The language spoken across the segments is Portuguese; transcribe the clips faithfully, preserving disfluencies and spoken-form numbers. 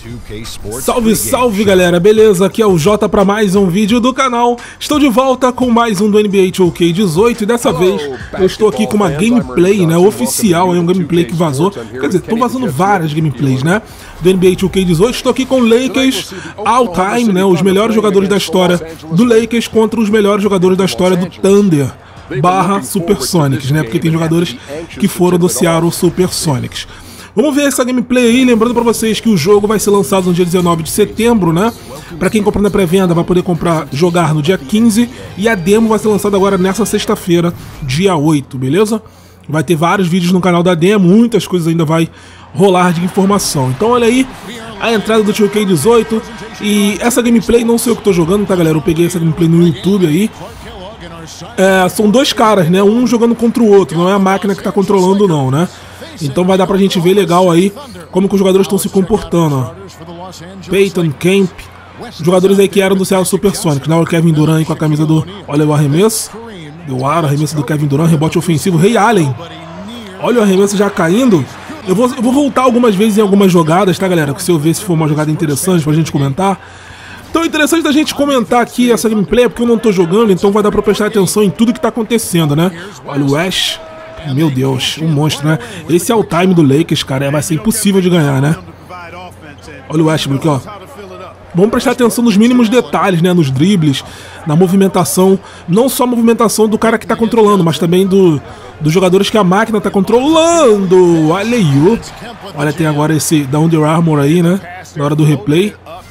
Salve, salve galera, beleza? Aqui é o Jota para mais um vídeo do canal. Estou de volta com mais um do N B A two K dezoito e dessa vez eu estou aqui com uma gameplay, né, oficial, é um gameplay que vazou. Quer dizer, estão vazando várias gameplays, né, do N B A two K dezoito. Estou aqui com Lakers all time, né, os melhores jogadores da história do Lakers contra os melhores jogadores da história do Thunder barra Supersonics, né, porque tem jogadores que foram do Seattle Supersonics. Vamos ver essa gameplay aí, lembrando pra vocês que o jogo vai ser lançado no dia dezenove de setembro, né? Pra quem comprar na pré-venda vai poder comprar, jogar no dia quinze, e a demo vai ser lançada agora nessa sexta-feira, dia oito, beleza? Vai ter vários vídeos no canal da demo, muitas coisas ainda vai rolar de informação. Então olha aí, a entrada do two K dezoito, e essa gameplay não sei eu que tô jogando, tá galera? Eu peguei essa gameplay no YouTube aí. É, são dois caras, né? Um jogando contra o outro, não é a máquina que tá controlando não, né? Então vai dar pra gente ver legal aí como que os jogadores estão se comportando, ó. Peyton, Kemp, jogadores aí que eram do Seattle Supersonics, né? O Kevin Durant aí com a camisa do... Olha o arremesso, deu ar, arremesso do Kevin Durant, rebote ofensivo, Ray Allen. Olha o arremesso já caindo. Eu vou, eu vou voltar algumas vezes em algumas jogadas, tá galera? Se eu ver se for uma jogada interessante pra gente comentar. Então é interessante da gente comentar aqui essa gameplay, porque eu não tô jogando, então vai dar pra prestar atenção em tudo que tá acontecendo, né? Olha o Ash. Meu Deus, um monstro, né? Esse é o time do Lakers, cara. Vai ser impossível de ganhar, né? Olha o Westbrook, ó. Vamos prestar atenção nos mínimos detalhes, né? Nos dribles, na movimentação. Não só a movimentação do cara que tá controlando, mas também do, dos jogadores que a máquina tá controlando. Olha aí, olha, tem agora esse da Under Armour aí, né? Na hora do replay.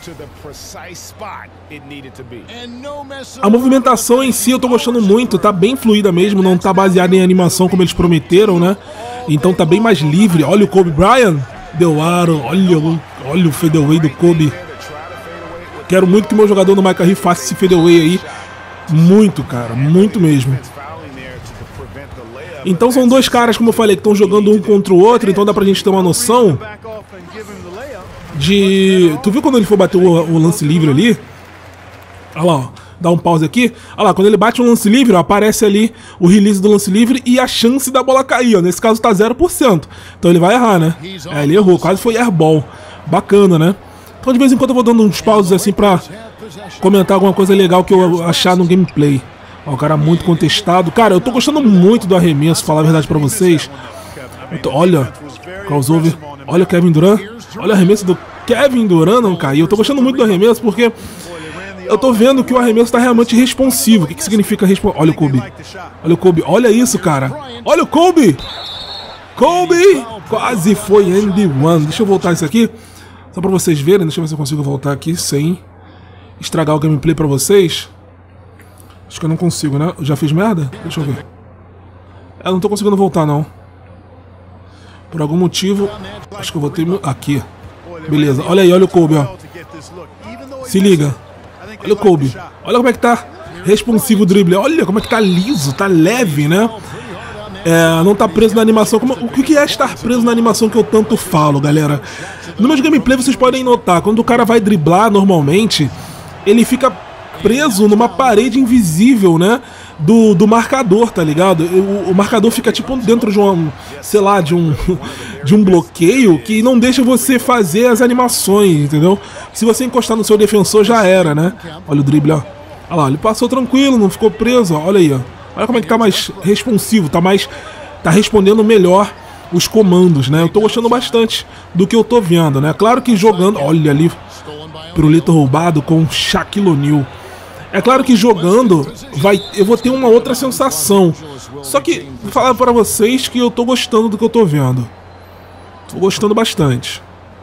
A movimentação em si eu tô gostando muito, tá bem fluida mesmo, não tá baseada em animação como eles prometeram, né? Então tá bem mais livre. Olha o Kobe Bryant, deu aro, olha, olha o fadeaway do Kobe. Quero muito que meu jogador no Micah faça esse fadeaway aí. Muito, cara, muito mesmo. Então são dois caras, como eu falei, que estão jogando um contra o outro, então dá pra gente ter uma noção de... Tu viu quando ele for bater o, o lance livre ali? Olha lá, ó. Dá um pause aqui. Olha lá, quando ele bate um lance livre, ó, aparece ali o release do lance livre e a chance da bola cair, ó. Nesse caso tá zero por cento. Então ele vai errar, né? É, ele errou, quase foi airball. Bacana, né? Então de vez em quando eu vou dando uns pauses assim pra comentar alguma coisa legal que eu achar no gameplay. Ó, o cara muito contestado. Cara, eu tô gostando muito do arremesso, falar a verdade pra vocês. Tô, olha, crossover. Olha o Kevin Durant. Olha o arremesso do Kevin Durant, não caiu. Eu tô gostando muito do arremesso porque eu tô vendo que o arremesso tá realmente responsivo. O que que significa responsivo? Olha o Kobe. Olha o Kobe. Olha isso, cara. Olha o Kobe. Kobe. Quase foi Andy One. Deixa eu voltar isso aqui. Só pra vocês verem. Deixa eu ver se eu consigo voltar aqui sem estragar o gameplay pra vocês. Acho que eu não consigo, né? Eu já fiz merda? Deixa eu ver. Eu não tô conseguindo voltar, não. Por algum motivo, acho que eu vou ter... Aqui. Beleza. Olha aí, olha o Kobe, ó. Se liga. Olha o Kobe. Olha como é que tá responsivo o drible. Olha como é que tá liso, tá leve, né? É, não tá preso na animação. Como... O que é estar preso na animação que eu tanto falo, galera? No meu gameplay vocês podem notar, quando o cara vai driblar normalmente, ele fica preso numa parede invisível, né? Do, do marcador, tá ligado? O, o marcador fica tipo dentro de um, sei lá, de um, de um bloqueio que não deixa você fazer as animações, entendeu? Se você encostar no seu defensor já era, né? Olha o drible, ó. Olha lá, ele passou tranquilo, não ficou preso, ó. Olha aí, ó. Olha como é que tá mais responsivo, tá mais... Tá respondendo melhor os comandos, né? Eu tô gostando bastante do que eu tô vendo, né? Claro que jogando... Olha ali, pirulito roubado com Shaquille O'Neal. É claro que jogando, vai, eu vou ter uma outra sensação. Só que, vou falar pra vocês que eu tô gostando do que eu tô vendo. Tô gostando bastante.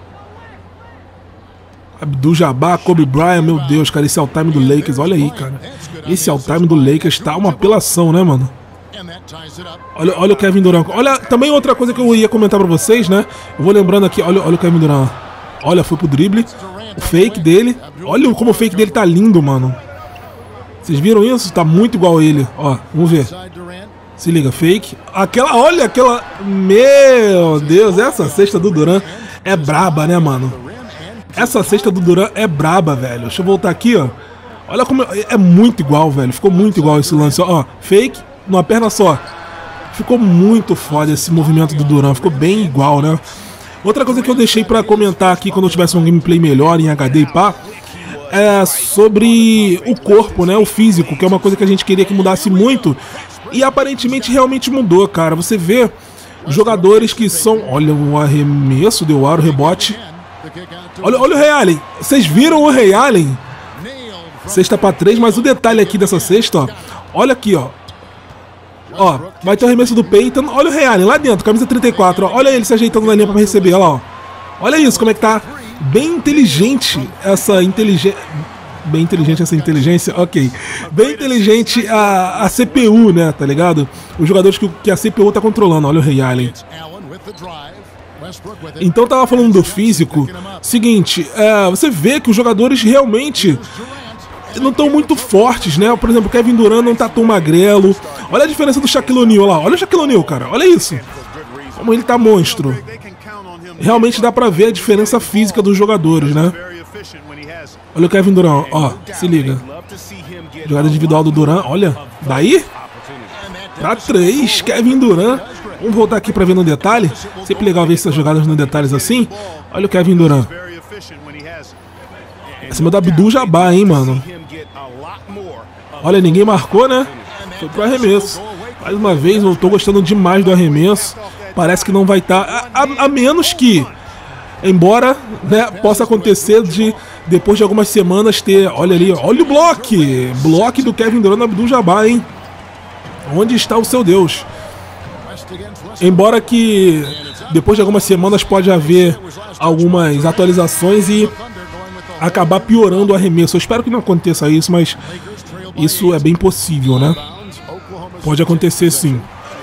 Abdul-Jabbar, Kobe Bryant, meu Deus, cara, esse é o time do Lakers, olha aí, cara. Esse é o time do Lakers, tá uma apelação, né, mano? Olha, olha o Kevin Durant. Olha, também outra coisa que eu ia comentar pra vocês, né? Eu vou lembrando aqui, olha, olha o Kevin Durant. Olha, foi pro drible. O fake dele. Olha como o fake dele tá lindo, mano. Vocês viram isso? Tá muito igual a ele. Ó, vamos ver. Se liga, fake. Aquela, olha aquela... Meu Deus, essa cesta do Durant é braba, né, mano? Essa cesta do Durant é braba, velho. Deixa eu voltar aqui, ó. Olha como... É muito igual, velho. Ficou muito igual esse lance, ó. Fake, numa perna só. Ficou muito foda esse movimento do Durant. Ficou bem igual, né? Outra coisa que eu deixei pra comentar aqui quando eu tivesse um gameplay melhor em H D e pá, é sobre o corpo, né, o físico, que é uma coisa que a gente queria que mudasse muito e aparentemente realmente mudou, cara. Você vê jogadores que são... Olha o arremesso, deu ar, o rebote. Olha, olha o Ray Allen. Vocês viram o Ray Allen? Sexta pra três, mas o detalhe aqui dessa sexta, ó. Olha aqui, ó. Ó, vai ter o arremesso do Peyton. Olha o Ray Allen lá dentro, camisa trinta e quatro, ó. Olha ele se ajeitando na linha pra receber, olha lá, ó. Olha isso, como é que tá bem inteligente essa inteligência... Bem inteligente essa inteligência, ok. Bem inteligente a, a C P U, né, tá ligado? Os jogadores que, que a C P U tá controlando, olha o Ray Allen. Então tava falando do físico. Seguinte, é, você vê que os jogadores realmente não estão muito fortes, né? Por exemplo, o Kevin Durant não tá tão magrelo. Olha a diferença do Shaquille O'Neal lá. Olha o Shaquille O'Neal, cara. Olha isso. Como ele tá monstro. Realmente dá pra ver a diferença física dos jogadores, né? Olha o Kevin Durant, ó. Se liga. Jogada individual do Durant. Olha. Daí? Pra três. Kevin Durant. Vamos voltar aqui pra ver no detalhe. Sempre legal ver essas jogadas no detalhes assim. Olha o Kevin Durant. Acima do Abdul-Jabbar, hein, mano. Olha, ninguém marcou, né? Foi pro arremesso. Mais uma vez, eu tô gostando demais do arremesso. Parece que não vai estar... Tá, a, a menos que, embora, né, possa acontecer de, depois de algumas semanas, ter... Olha ali, olha o bloco! Bloco do Kevin Durant no Abdul-Jabbar, hein? Onde está o seu Deus? Embora que depois de algumas semanas pode haver algumas atualizações e acabar piorando o arremesso. Eu espero que não aconteça isso, mas isso é bem possível, né? Pode acontecer sim.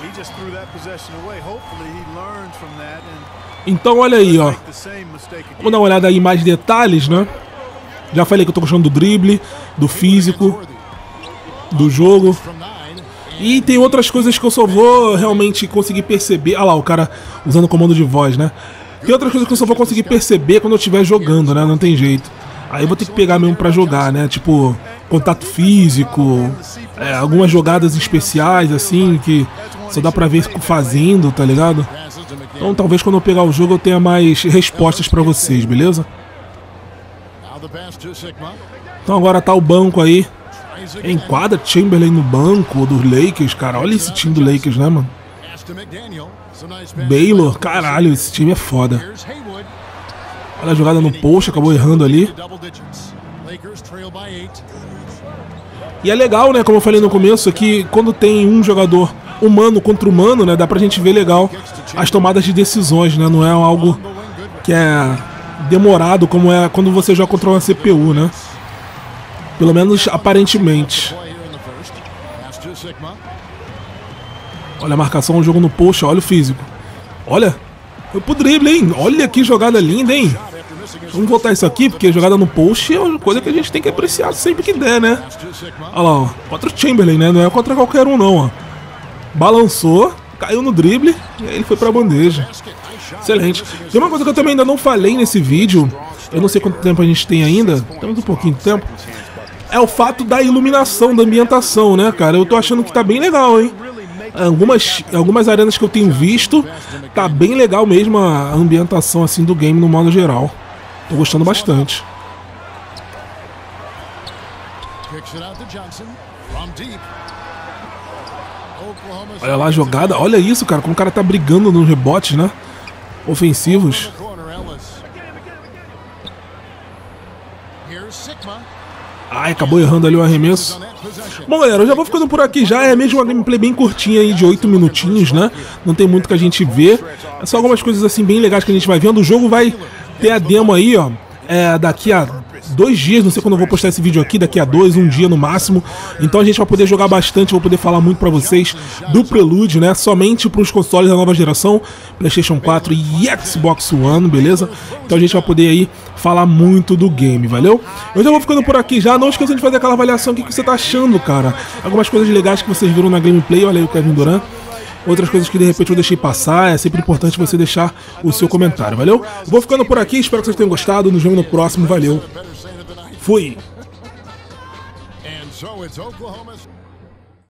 Então olha aí, ó. Vamos dar uma olhada aí em mais detalhes, né? Já falei que eu tô gostando do drible, do físico, do jogo. E tem outras coisas que eu só vou realmente conseguir perceber. Ah lá, o cara usando o comando de voz, né? Tem outras coisas que eu só vou conseguir perceber quando eu estiver jogando, né? Não tem jeito. Aí eu vou ter que pegar mesmo pra jogar, né? Tipo, contato físico, é, algumas jogadas especiais, assim, que só dá pra ver fazendo, tá ligado? Então talvez quando eu pegar o jogo eu tenha mais respostas pra vocês, beleza? Então agora tá o banco aí. Enquadra Chamberlain no banco dos Lakers, cara. Olha esse time do Lakers, né, mano? Baylor, caralho, esse time é foda. Olha a jogada no post, acabou errando ali. E é legal, né, como eu falei no começo, que quando tem um jogador humano contra humano, né, dá pra gente ver legal as tomadas de decisões, né? Não é algo que é demorado como é quando você joga contra uma C P U, né? Pelo menos aparentemente. Olha a marcação, o jogo no post, olha o físico. Olha, foi pro drible, hein? Olha que jogada linda, hein? Vamos voltar isso aqui, porque jogada no post é uma coisa que a gente tem que apreciar sempre que der, né? Olha lá, ó. Contra o Chamberlain, né? Não é contra qualquer um, não, ó. Balançou, caiu no drible e aí ele foi pra bandeja. Excelente. Tem uma coisa que eu também ainda não falei nesse vídeo. Eu não sei quanto tempo a gente tem ainda. Temos um pouquinho de tempo. É o fato da iluminação, da ambientação, né, cara? Eu tô achando que tá bem legal, hein? Algumas, algumas arenas que eu tenho visto, tá bem legal mesmo a ambientação assim do game no modo geral. Tô gostando bastante. Olha lá a jogada, olha isso, cara, como o cara tá brigando nos rebotes, né? Ofensivos. Ai, acabou errando ali o arremesso. Bom, galera, eu já vou ficando por aqui já. É mesmo uma gameplay bem curtinha aí, de oito minutinhos, né? Não tem muito que a gente vê. É só algumas coisas assim bem legais que a gente vai vendo. O jogo vai ter a demo aí, ó, é, daqui a dois dias, não sei quando eu vou postar esse vídeo aqui, daqui a dois, um dia no máximo. Então a gente vai poder jogar bastante, vou poder falar muito pra vocês do Prelude, né? Somente pros consoles da nova geração, PlayStation quatro e Xbox One, beleza? Então a gente vai poder aí falar muito do game, valeu? Eu já vou ficando por aqui já, não esqueça de fazer aquela avaliação, o que você tá achando, cara? Algumas coisas legais que vocês viram na gameplay, olha aí o Kevin Durant. Outras coisas que de repente eu deixei passar, é sempre importante você deixar o seu comentário, valeu? Vou ficando por aqui, espero que vocês tenham gostado, nos vemos no próximo, valeu! Fui! And so it's Oklahoma's